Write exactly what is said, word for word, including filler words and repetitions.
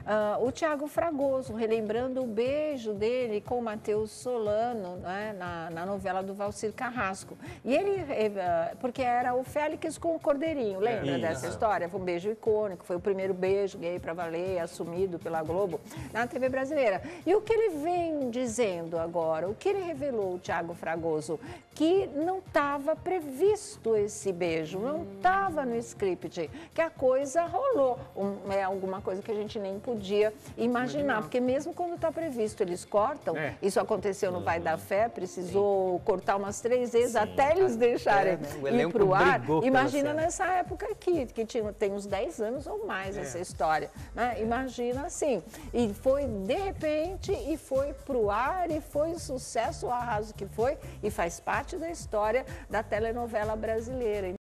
uh, o Thiago Fragoso, relembrando o beijo dele com o Matheus Solano, né, na, na novela do Valcir Carrasco. E ele, uh, porque era o Félix com o Cordeirinho, lembra é, dessa história? Foi um beijo icônico, foi o primeiro beijo gay para valer, assumido pela Globo, na T V brasileira. E o que ele vem dizendo agora, o que ele revelou, o Thiago Fragoso, que não estava previsto esse beijo, não estava no script, que a coisa rolou. Um, é alguma coisa que a gente nem podia imaginar, Imagina. porque mesmo quando está previsto, eles cortam. É. Isso aconteceu no Vai da Fé, precisou Sim. cortar umas três vezes Sim. até eles deixarem é, né? ir para o ar. Imagina nessa época aqui, que tinha, tem uns dez anos ou mais é. essa história. Né? Imagina assim. E foi de repente, e foi para o ar, e foi o sucesso, o arraso que foi, e faz parte da história da telenovela brasileira.